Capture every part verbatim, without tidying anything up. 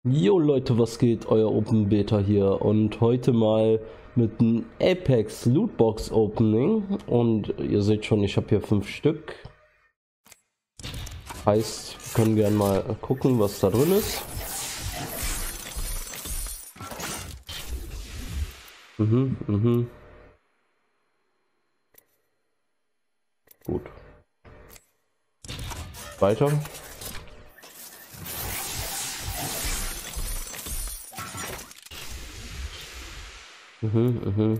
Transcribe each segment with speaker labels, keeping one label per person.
Speaker 1: Jo Leute, was geht? Euer Open Beta hier und heute mal mit einem Apex Lootbox Opening und ihr seht schon, ich habe hier fünf Stück. Heißt, wir können gerne mal gucken, was da drin ist. Mhm, mhm. Gut. Weiter. Mhm, mhm.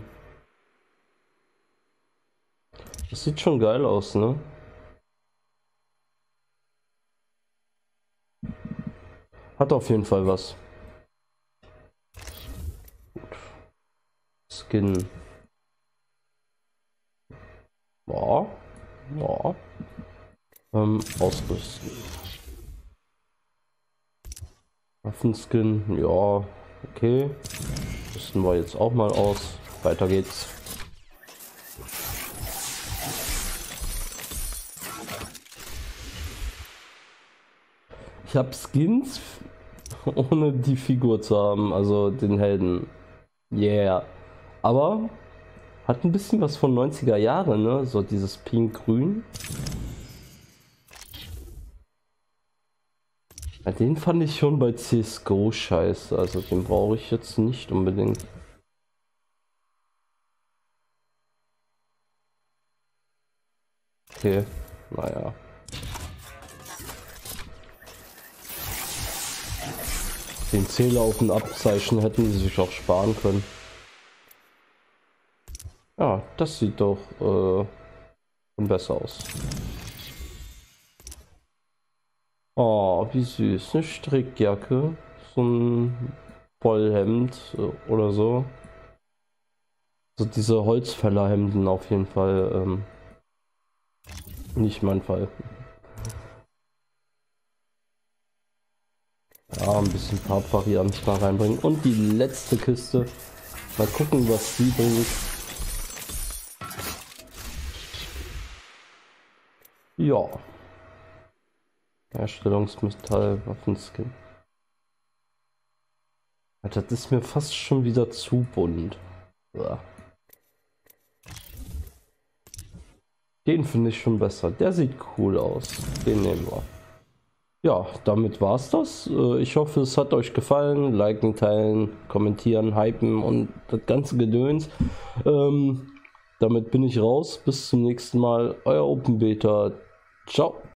Speaker 1: Das sieht schon geil aus, ne? Hat auf jeden Fall was. Gut. Skin. Ja, ja. Ähm, ausrüsten. Waffenskin, ja, okay. Rüsten wir jetzt auch mal aus. Weiter geht's. Ich habe Skins, ohne die Figur zu haben, also den Helden. Yeah. Aber hat ein bisschen was von neunziger Jahre, ne? So dieses Pink-Grün. Ja, den fand ich schon bei C S G O scheiße, also den brauche ich jetzt nicht unbedingt. Okay, naja. Den Zähler auf ein Abzeichen hätten sie sich auch sparen können. Ja, das sieht doch äh, besser aus. Oh, wie süß. Eine Strickjacke. So ein Vollhemd äh, oder so. So diese Holzfällerhemden auf jeden Fall. Ähm, nicht mein Fall. Ja, ein bisschen Farbvarianz mal reinbringen. Und die letzte Kiste. Mal gucken, was sie bringt. Ja. Herstellungsmetall, Waffenskin. Das ist mir fast schon wieder zu bunt. Ja. Den finde ich schon besser. Der sieht cool aus. Den nehmen wir. Ja, damit war's das. Ich hoffe, es hat euch gefallen. Liken, teilen, kommentieren, hypen und das ganze Gedöns. Ähm, damit bin ich raus. Bis zum nächsten Mal. Euer Open Beta. Ciao.